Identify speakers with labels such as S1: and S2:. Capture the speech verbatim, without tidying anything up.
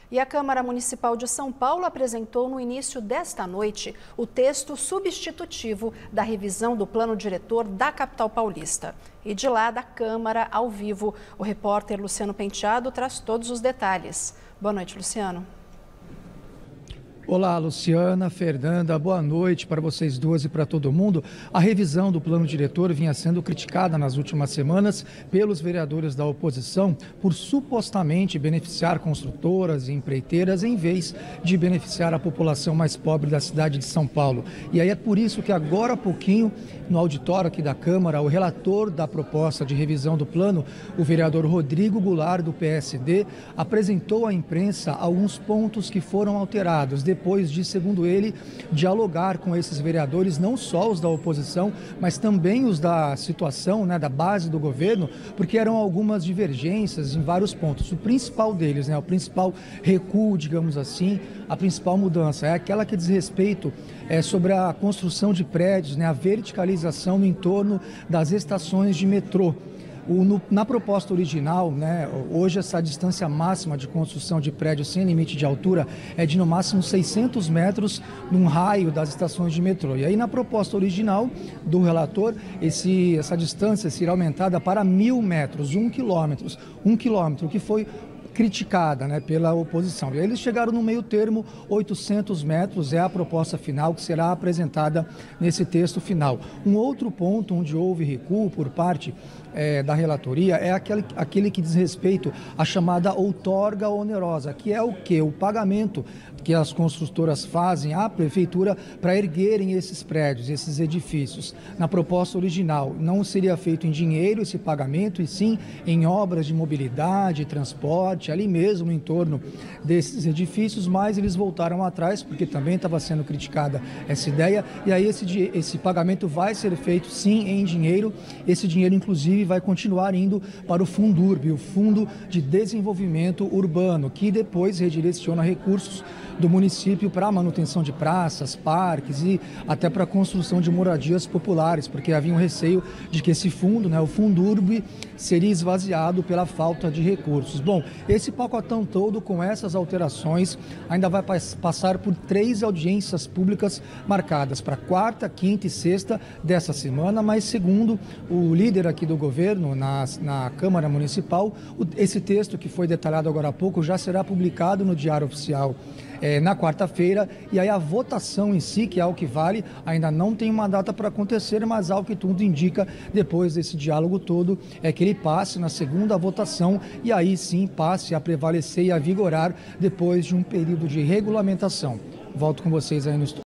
S1: E a Câmara Municipal de São Paulo apresentou no início desta noite o texto substitutivo da revisão do plano diretor da capital paulista. E de lá da Câmara, ao vivo, o repórter Luciano Penteado traz todos os detalhes. Boa noite, Luciano.
S2: Olá, Luciana, Fernanda, boa noite para vocês duas e para todo mundo. A revisão do plano diretor vinha sendo criticada nas últimas semanas pelos vereadores da oposição por supostamente beneficiar construtoras e empreiteiras em vez de beneficiar a população mais pobre da cidade de São Paulo. E aí é por isso que agora há pouquinho, no auditório aqui da Câmara, o relator da proposta de revisão do plano, o vereador Rodrigo Goulart, do P S D, apresentou à imprensa alguns pontos que foram alterados, depois de, segundo ele, dialogar com esses vereadores, não só os da oposição, mas também os da situação, né, da base do governo, porque eram algumas divergências em vários pontos. O principal deles, né, o principal recuo, digamos assim, a principal mudança é aquela que diz respeito é, sobre a construção de prédios, né, a verticalização no entorno das estações de metrô. O, no, na proposta original, né, hoje essa distância máxima de construção de prédios sem limite de altura é de no máximo seiscentos metros num raio das estações de metrô. E aí na proposta original do relator, esse, essa distância será aumentada para mil metros, um quilômetro, um quilômetro, que foi criticada, né, pela oposição. E aí eles chegaram no meio termo, oitocentos metros é a proposta final que será apresentada nesse texto final. Um outro ponto onde houve recuo por parte é, da relatoria é aquele, aquele que diz respeito à chamada outorga onerosa, que é o que? O pagamento que as construtoras fazem à prefeitura para erguerem esses prédios, esses edifícios. Na proposta original, não seria feito em dinheiro esse pagamento, e sim em obras de mobilidade, transporte, ali mesmo em torno desses edifícios, mas eles voltaram atrás, porque também estava sendo criticada essa ideia, e aí esse, esse pagamento vai ser feito sim em dinheiro. Esse dinheiro, inclusive, vai continuar indo para o Fundurb, o Fundo de Desenvolvimento Urbano, que depois redireciona recursos do município para a manutenção de praças, parques e até para a construção de moradias populares, porque havia um receio de que esse fundo, né, o Fundurb, seria esvaziado pela falta de recursos. Bom, esse pacotão todo com essas alterações ainda vai passar por três audiências públicas marcadas para quarta, quinta e sexta dessa semana, mas segundo o líder aqui do governo na, na Câmara Municipal, esse texto que foi detalhado agora há pouco já será publicado no Diário Oficial É, na quarta-feira, e aí a votação em si, que é o que vale, ainda não tem uma data para acontecer, mas ao que tudo indica, depois desse diálogo todo, é que ele passe na segunda votação e aí sim passe a prevalecer e a vigorar depois de um período de regulamentação. Volto com vocês aí no estúdio.